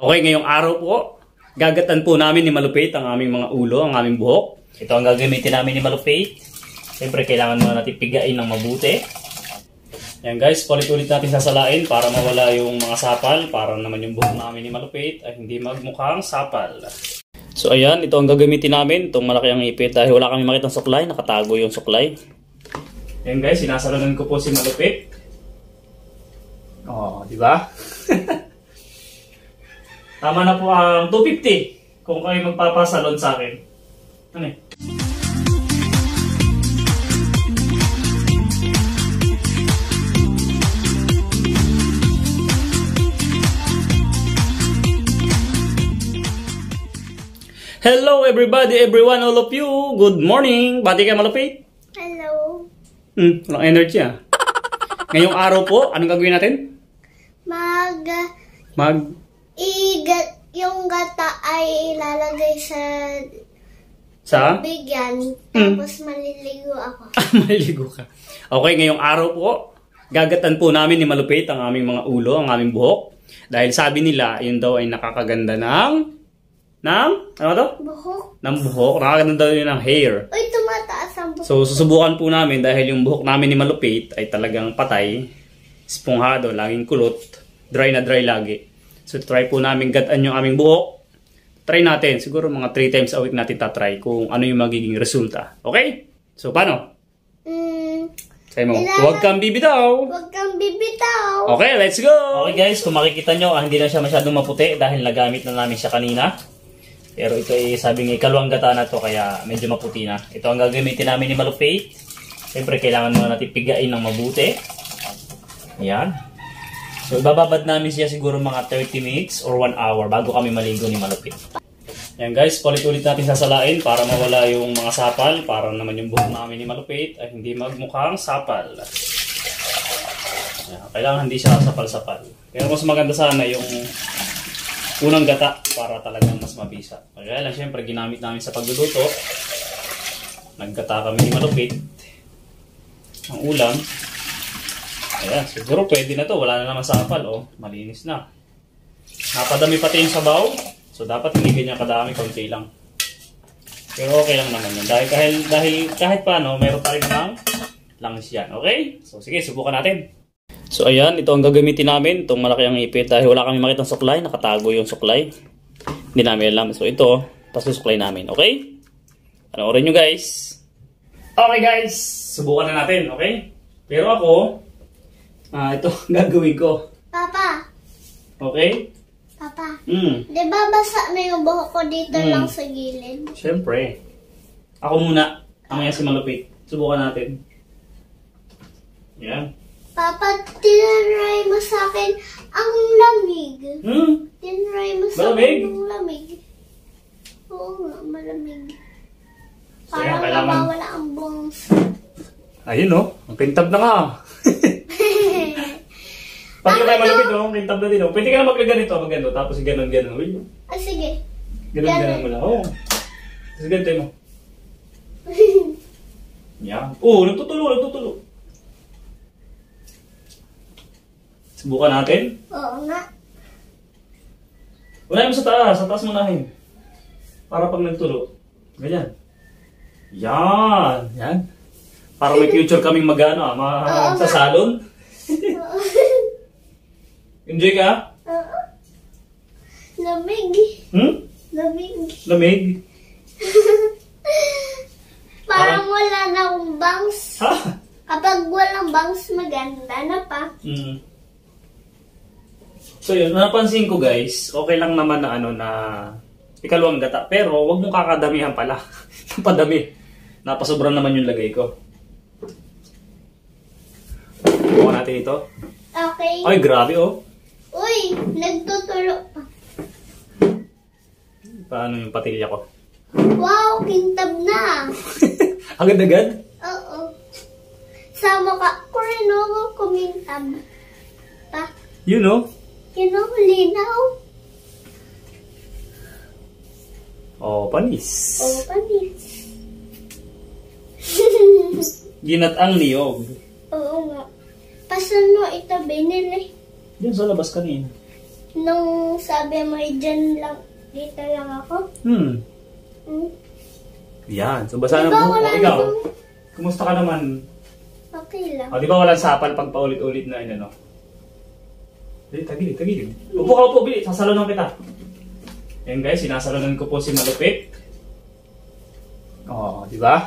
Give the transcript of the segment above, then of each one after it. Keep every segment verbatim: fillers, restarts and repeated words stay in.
Okay, ngayong araw po, gagatan po namin ni Malupit ang aming mga ulo, ang aming buhok. Ito ang gagamitin namin ni Malupit. Siyempre, kailangan muna natin pigain ng mabuti. Yan guys, ulit-ulit natin sasalain para mawala yung mga sapal. Para naman yung buhok namin ni Malupit ay hindi magmukhang sapal. So ayan, ito ang gagamitin namin, itong malaki ang ipit. Dahil wala kami makitang suklay, nakatago yung suklay. Yan guys, sinasalonan ko po si Malupit. Oh, di ba? Tama na po ang two fifty kung kayo magpapasalon sa akin. Ano eh? Hello everybody, everyone, all of you. Good morning. Bati kayo Malupit. Hello. Hmm, walang energy ah. Ngayong araw po, anong gagawin natin? Mag... Mag... Igat, yung gata ay ilalagay sa... Sa? Bigyan. Tapos hmm. maliligo ako. Maliligo ka. Okay, ngayong araw po, gagatan po namin ni Malupit ang aming mga ulo, ang aming buhok. Dahil sabi nila, yun daw ay nakakaganda ng... Ng? Ano to? Buhok. Ng buhok. Nakakaganda daw yun ng hair. Uy, tumataas ang buhok. So, susubukan po namin dahil yung buhok namin ni Malupit ay talagang patay. Esponghado, laging kulot. Dry na dry lagi. So, try po namin gataan yung aming buhok. Try natin. Siguro mga three times a week natin tatry kung ano yung magiging resulta. Okay? So, paano? Mm, Say mo, huwag kang bibitaw. Huwag kang bibitaw. Okay, let's go! Okay guys, kung makikita nyo, ah, hindi na siya masyadong maputi dahil nagamit na namin siya kanina. Pero ito ay sabi ng ikalawang gata na to kaya medyo maputi na. Ito ang gagamitin namin ni Malupit. Siyempre, kailangan muna natin pigain ng mabuti. Ayan. So, ibababad namin siya siguro mga thirty minutes or one hour bago kami maligo ni Malupit. Ayan guys, ulit-ulit natin sasalain para mawala yung mga sapal. Para naman yung buhok namin ni Malupit ay hindi magmukhang sapal. Ayan, kailangan hindi siya sapal-sapal. Pero mas maganda sana yung unang gata para talagang mas mabisa. Kaya lang syempre ginamit namin sa pagluluto. Naggata kami ni Malupit ang ulam. Ayan, siguro pwede na to. Wala na naman sapal. Oh, malinis na. Napadami pati yung sabaw. So dapat hindi ganyan kadami, konti lang. Pero okay lang naman yun. Dahil, dahil, dahil kahit paano, mayroon pa rin namang langis yan. Okay? So sige, subukan natin. So ayan, ito ang gagamitin namin, itong malaki ang ipit dahil wala kami makitang suklay, nakatago yung suklay. Hindi namin alam. So ito, pasusuklay namin, okay? Panoorin nyo guys. Okay guys, subukan na natin, okay? Pero ako, ah, ito gagawin ko. Papa. Okay? Papa. Mm. Di ba basa na yung buhok ko dito Mm. lang sa gilid? Siyempre. Ako muna, mamaya si Malupit. Subukan natin. Yan. Papa, tinry mo sa akin ang lamig. Hmm? Tinry mo sa Malamig? akin ang lamig. Oo nga, malamig. So, Parang yan, kailangan- nawawala ang bangs. Ayun no, ang kintab na nga. Pag yung may Malupit no, ang kintab na din no. Pwede ka na magkaganito, magano, tapos ganon ganon. Uy, Ah, sige. ganon ganon mo lang. Oo. Tapos ganito mo. Yan. Oo, nagtutulo, nagtutulo. Subukan natin. Oo nga. Unahin mo sa taas, sa taas munahin. Para pag nagtulo. Ganyan. Yan. Yan. Para may future kaming mag-ano, ah, ma- sa salon. Enjoy ka? Oo. Lamig. Hmm? Lamig. Lamig? Parang wala na akong bangs. Ha? Kapag walang bangs, maganda na pa. Hmm. So yun, napansin ko guys, okay lang naman na ano na ikalawang gata. Pero wag mong kakadamihan pala. Padami. Napasobra naman yung lagay ko. Bukan natin ito. Okay. Ay, grabe oh. Uy, nagtutulo pa. Paano yung patilya ko? Wow, kintab na. Agad-agad? Oo. Sa mukha ko rin ako kumintab. Pa, You know? you know, linaw. Oh, panis. Oh, panis. Ginatang niyog. Oo nga. Pasan mo ito binili? Diyan sa labas kanina. Nung sabi mo, dyan lang, dito lang ako. Hmm. Hmm. Yan. So, basa na Ikaw, buhok wala mo. Ikaw, namang- kumusta ka naman? Okay lang. O, di ba walang sapal pag paulit-ulit na yun, ano? Dili, tagilid, tagilid. Upo ka, upo, bili. Sasalonan kita. Yan guys, sinasalonan ko po si Malupit. O, di ba?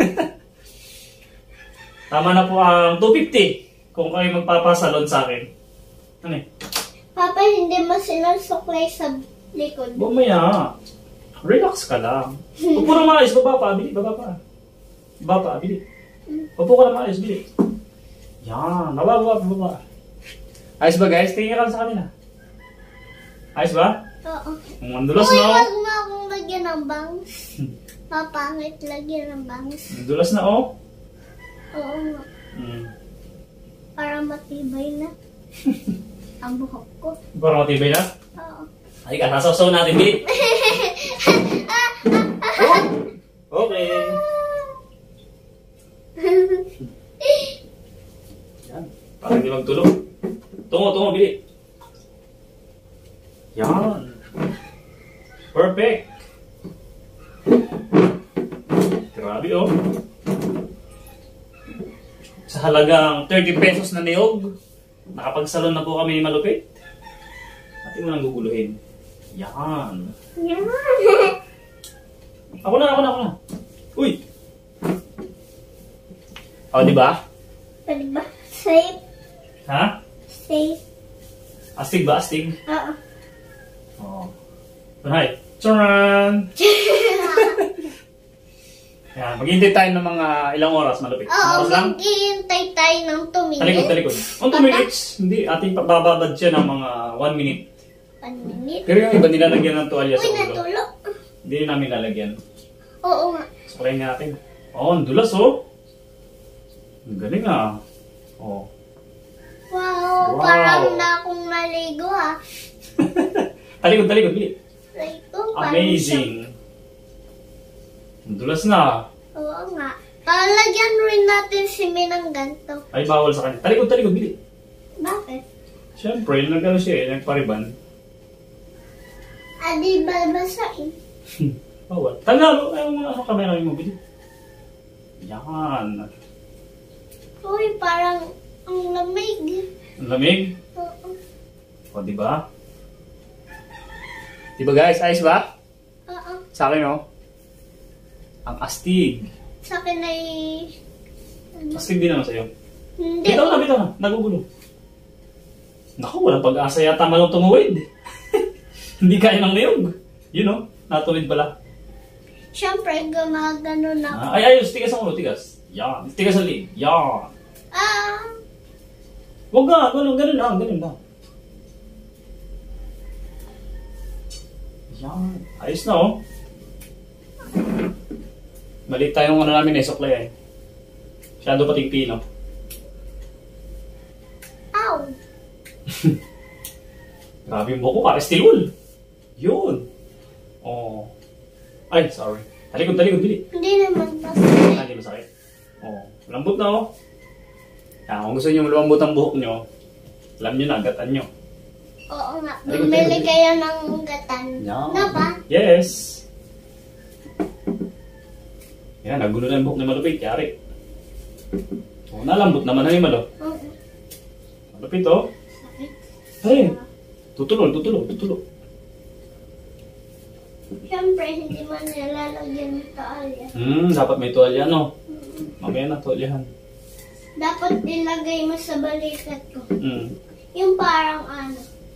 Tama na po ang two fifty kung kayo magpapasalon sa akin. Ano eh? Papa, hindi mo sinusuklay sa likod. Bumaya. Relax ka lang. Upo na maayos, baba pa, bili, baba pa. Baba pa, bili. Upo ka na maayos, bili. Yan, baba, baba, baba. Ayos ba guys? Tingin ka lang sa kanila. Ayos ba? Oo. Ang mandulas Uy, na oh. wag mo akong lagyan ng bangs. Mapangit lagyan ng bangs. Mandulas na oh. Oo nga. Hmm. Para matibay na. Ang buhok ko. Parang matibay na. Oo. Ay ka, nasasaw natin, bili. Oh. Okay. Yan. Parang hindi magtulog. Tungo, tungo, bili. Yan. Perfect. Grabe oh. Sa halagang thirty pesos na niyog, nakapagsalon na po kami ni Malupit. Ating mo nang guguluhin. Yan. Yan. Ako na, ako na, ako na. Uy! O, di ba? Pwede ba? Safe. Ha? Safe. Astig ba? Astig? Oo. Oo. Hi. Charan! Yan, maghihintay tayo ng mga ilang oras, Malupit. Oo, Oras lang? maghihintay tayo ng two minutes. Talikod, talikod. On two minutes. Hindi, ating bababad siya ng mga one minute. One minute. Pero yung iba nilalagyan ng tuwalya sa Uy, ulo. natulog. Hindi namin lalagyan. Oo nga. Suklayin natin. Oh, ang dulas oh. Ang galing ah. Oh. Wow, Wow. parang na akong naligo ah. Talikod, talikod, bili. Like, oh, parang Amazing. Ang dulas na. siya- Oo nga. Palagyan rin natin si Minang ganito. Ay, bawal sa kanya. Talikod, talikod, bili. Bakit? Siyempre, nagano siya eh, nagpariban. Adi babasain. Bawal. Tagalo, ay mga ano kamera mo, bili. Yan. Uy, parang ang lamig. Ang lamig. Oo. O, di ba? Di ba guys, ayos ba? Oo. Sa akin oh. Ang astig. Sa akin ay... Ano? Astig din naman sa'yo. Hindi. Bitaw na, bitaw na. Nagugulo. Naku, walang pag-asa yata manong tumuwid. Hindi kaya ng niyog. You know, natuwid pala. Siyempre, gumagano na ako. Ah, ay, ayos. Tigas ang ulo, tigas. Yan. Tigas ang lig. Yan. Ah, Huwag nga, ganun, ganun lang, ganun lang. Yan. Ayos na, oh. Maliit tayong ano namin eh, suklay eh. Masyado pating pino. ow. Grabe yung buko ka, steel wool. Yun. Oh. Ay, sorry. Talikod, talikod, bili. Hindi naman Ah, masakit. hindi masakit. Oh, lambot na oh. Yan, kung gusto nyo malambot ang buhok nyo, alam nyo na, gatan nyo. Oo nga. Talikod, Bumili talikod. kayo ng gatan. Yan. Na ba? Yes. Yan, nagulo na yung buhok ni Malupit, yari. Oh, nalambot naman na yung Malo. Oo. Malupit oh. Sakit. Hey, tutulog, tutulog, tutulog. Siyempre, hindi man nilalagyan ng taalya. Hmm, dapat may tuwalya, no? Mamaya na, tuwalyahan. Dapat ilagay mo sa balikat ko. Hmm. Yung parang ano.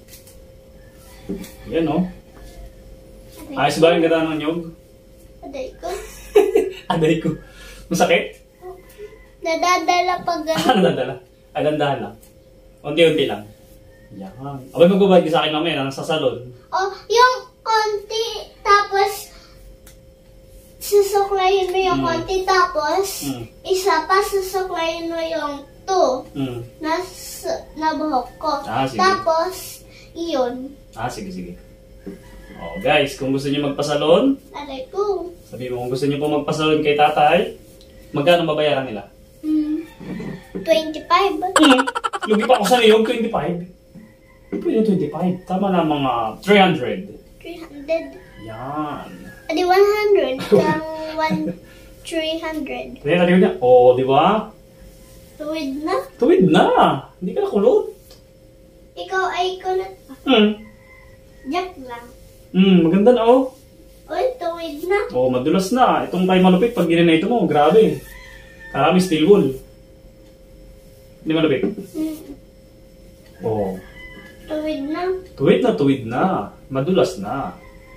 Yan, oh. Aday Ayos ba yung gata ng nyog? Aday ko. Aday ko. Masakit? Nadadala pag Ano gano'n. dadala? Ay, dandahan lang. Unti-unti lang. Yan. Abay, magbabayad ka sa akin mamaya, nasa salon. Oh, yung konti, tapos susuklayin mo yung Mm. konti, tapos Mm. isa pa susuklayin mo yung two Hmm. na, s- na buhok ko. Ah, sige. Tapos, iyon. Ah, sige, sige. Oh, guys, kung gusto niyo magpasalon, Aray ko. sabi mo kung gusto niyo po magpasalon kay tatay, magkano babayaran nila? Mm, twenty-five. Hmm. Lugi pa ako sa niyog, twenty-five. Pwede twenty-five. Tama na mga three hundred. three hundred. Yan. Adi one hundred. Kang one, three hundred. Kaya natin niya. Oo, di ba? Tuwid na. Tuwid na. Hindi ka nakulot. Ikaw ay kunat pa. Hmm. Jack lang. Hmm, maganda na oh. Uy, tuwid na. Oo, madulas na. Itong kay malupit, pag ginanito mo, grabe. Karami steel wool. Hindi malupit. Mm. Oo. Tuwid na. Tuwid na, tuwid na. Madulas na.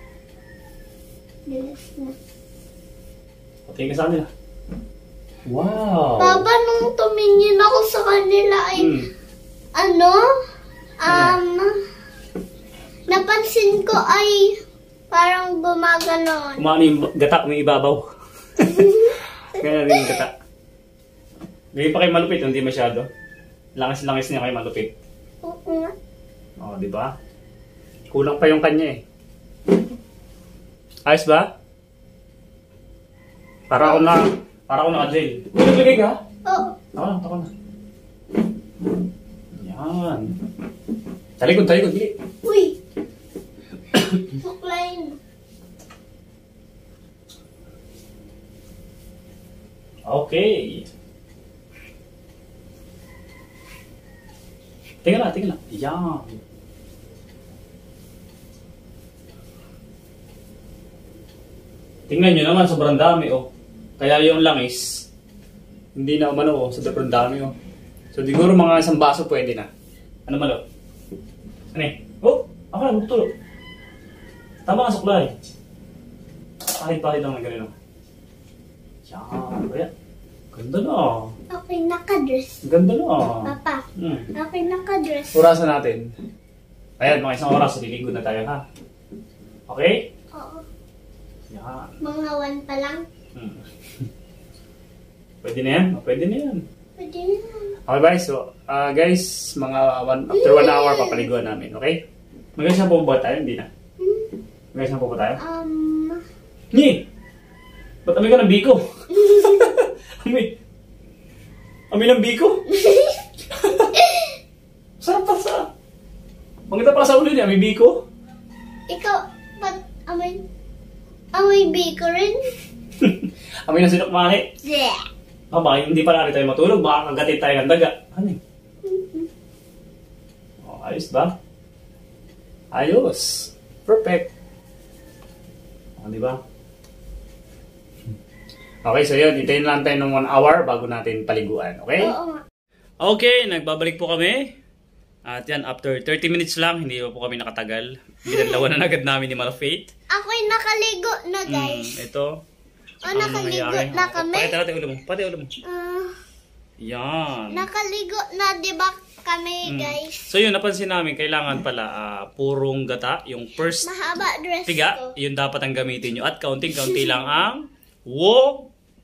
Bilis na. Patingin ka sa kanila. Wow! Papa, nung tumingin ako sa kanila ay, Hmm. ano? Um, napansin ko ay parang gumaganon. Kumano yung gata, may ibabaw. Kaya rin yung gata. Hindi pa kayo malupit, hindi masyado. Langis-langis niya kayo malupit. Oo nga. Oo, di ba? Kulang pa yung kanya eh. Ayos ba? Para ako na, para ako na Adel. Naglagay ka? Oo. Ako na, ako na. Yan. Talikod, talikod, dili. Uy! Suklayin. Okay. Tingnan na, tingnan na. Yan. Tingnan nyo naman, sobrang dami oh. Kaya yung langis, hindi na umano oh, sobrang dami oh. So siguro mga isang baso pwede na. Ano malo? Ano eh? Oh, ako na, magtulog. Tama ka suklay. Pahit-pahit lang ng ganun. Yan, kaya. Ganda na. Ako'y nakadress. Ganda na. Papa, Hmm. ako'y nakadress. Orasan natin. Ayan, mga isang oras, lilingkod na tayo ha. Okay? Oo. Yan. Mga one pa lang. Hmm. Pwede na yan? Oh, pwede na yan. Pwede na. Okay guys, so uh, guys, mga one, after one hour papaliguan namin, okay? Mag-shampoo ba tayo? Hindi na. Mag-shampoo ba tayo? Um, Ni! Ba't amoy ka ng biko? amoy. Amoy ng biko? Sarap pa sa... Maganda pa sa ulo niya, amoy biko? ikaw, ba't amoy, amoy biko rin? Amoy ng sinukmani? Yeah. Oh, baka hindi pa natin tayo matulog, baka kagatin tayo ng daga. Ano yun? Oh, ayos ba? Ayos. Perfect. Oh, di ba? Okay, so yun. Hintayin lang tayo ng one hour bago natin paliguan. Okay? Oo nga. Okay, nagbabalik po kami. At yan, after thirty minutes lang, hindi po kami nakatagal. Binanlawan na agad namin ni Malafate. Ako'y nakaligo na, guys. Hmm, ito. O, nakaligo na kami. Pakita natin ulo mo. Pati ulo mo. Ah, Yan. nakaligo na, di ba kami, Mm. guys? So yun, napansin namin, kailangan pala ah, purong gata. Yung first Mahaba dress tiga, ko. yun dapat ang gamitin nyo. At kaunting-kaunti lang ang water.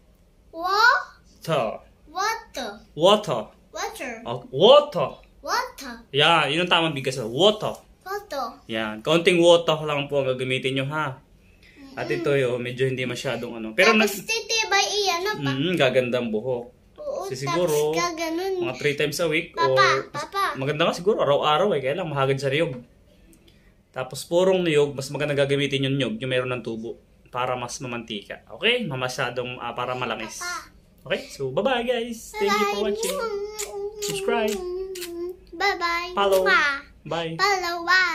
Wa? Water. Water. Water. Oh, water. Water. Yan, yun ang tamang bigkas. Water. Water. Yan, kaunting water lang po ang gagamitin nyo ha. At ito yun, medyo hindi masyadong ano. Pero nag... Tapos titibay iyan na pa. Mm, gagandang buhok. Oo, Kasi siguro, tapos gaganon. mga three times a week Papa, or papa. maganda nga siguro araw-araw eh, kaya lang mahagad sa niyog. Tapos purong niyog, mas maganda gagamitin yung niyog, yung meron ng tubo para mas mamantika. Okay? Mamasyadong uh, para malangis. Okay? So, bye-bye guys. Thank you for watching. Subscribe. Bye-bye. Follow. Mwah. Bye. Follow. Bye.